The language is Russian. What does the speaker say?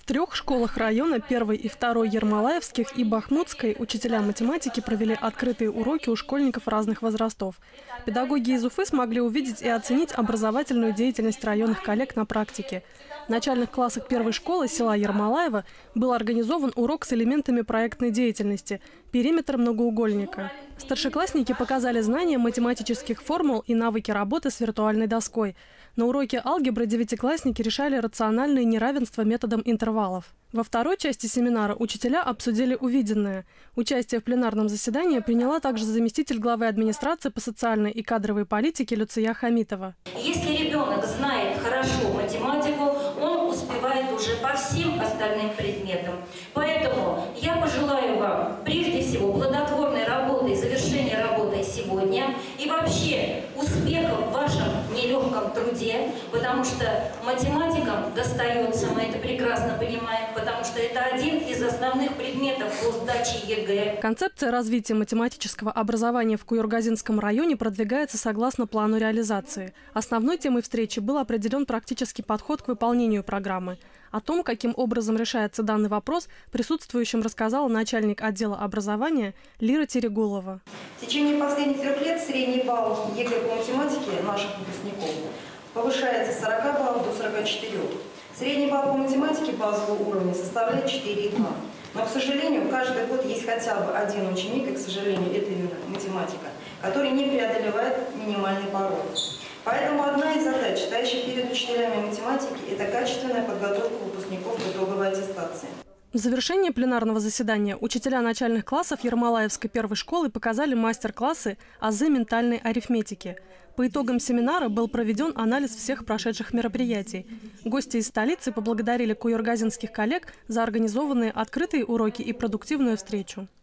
трех школах района 1 и 2 Ермолаевских и Бахмутской учителя математики провели открытые уроки у школьников разных возрастов. Педагоги из Уфы смогли увидеть и оценить образовательную деятельность районных коллег на практике. В начальных классах первой школы села Ермолаево был организован урок с элементами проектной деятельности «Периметр многоугольника». Старшеклассники показали знания математических формул и навыки работы с виртуальной доской. На уроке алгебры девятиклассники решали рациональные неравенства методом интервалов. Во второй части семинара учителя обсудили увиденное. Участие в пленарном заседании приняла также заместитель главы администрации по социальной и кадровой политике Люция Хамитова. Если ребенок знает хорошо математику, он успевает уже по всем остальным предметам. Поэтому я пожелаю вам прежде всего плодотворной работы, завершения работы сегодня и вообще успехов в вашем нелегком труде, потому что математикам достается, мы это прекрасно понимаем, потому что это один из основных предметов по сдаче ЕГЭ. Концепция развития математического образования в Куюргазинском районе продвигается согласно плану реализации. Основной темой встречи был определен практический подход к выполнению программы. О том, каким образом решается данный вопрос, присутствующим рассказала начальник отдела образования Лира Терегулова. В течение последних 3 лет средний балл ЕГЭ по математике наших выпускников повышается с 40 баллов до 44. Средний балл по математике базового уровня составляет 4,2. Но, к сожалению, каждый год есть хотя бы один ученик, и, к сожалению, это именно математика, который не преодолевает минимальный порог. Поэтому одна из задач, стоящих перед учителями математики, это качественная подготовка выпускников к итоговой аттестации. В завершении пленарного заседания учителя начальных классов Ермолаевской первой школы показали мастер-классы «Азы ментальной арифметики». По итогам семинара был проведен анализ всех прошедших мероприятий. Гости из столицы поблагодарили куюргазинских коллег за организованные открытые уроки и продуктивную встречу.